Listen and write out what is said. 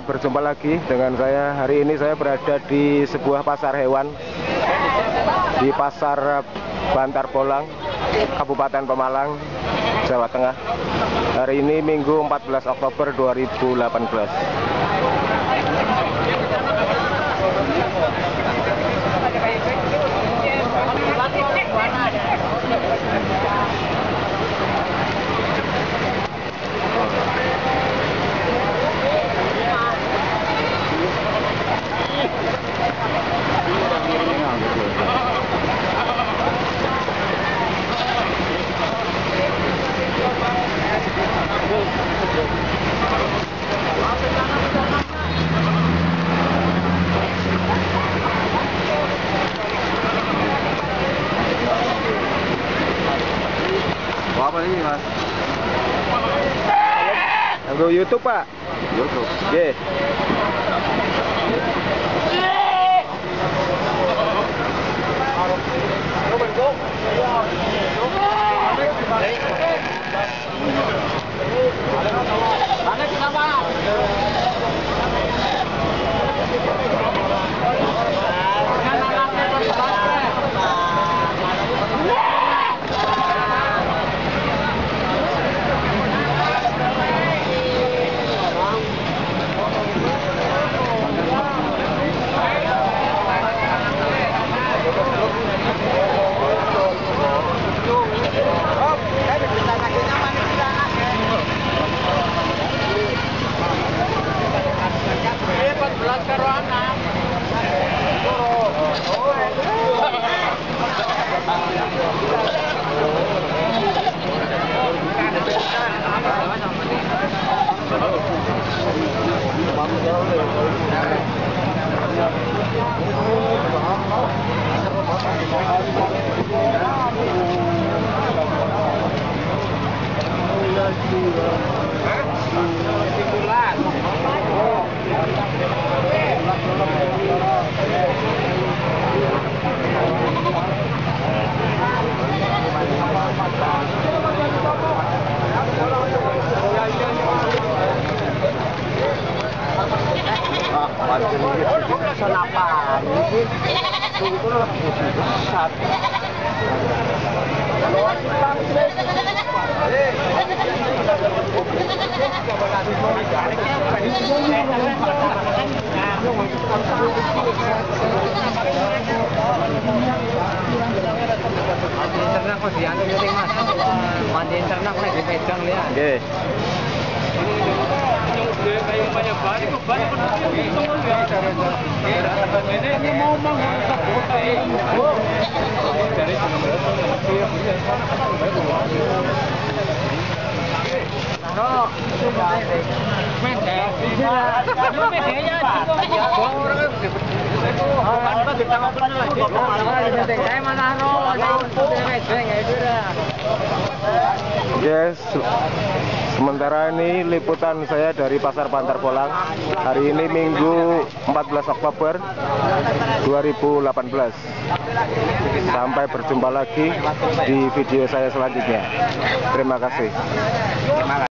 berjumpa lagi dengan saya. Hari ini saya berada di sebuah pasar hewan di Pasar Bantarbolang, Kabupaten Pemalang, Jawa Tengah. Hari ini Minggu 14 Oktober 2018. Apa ini, Mas? Halo YouTube, Pak. YouTube. Oke. Internak kok dianu penting, Mas. Mandi internak nek dipegang lihat. Oke. Yes, sementara ini liputan saya dari Pasar Bantarbolang. Hari ini Minggu 14 Oktober 2018. Sampai berjumpa lagi di video saya selanjutnya. Terima kasih.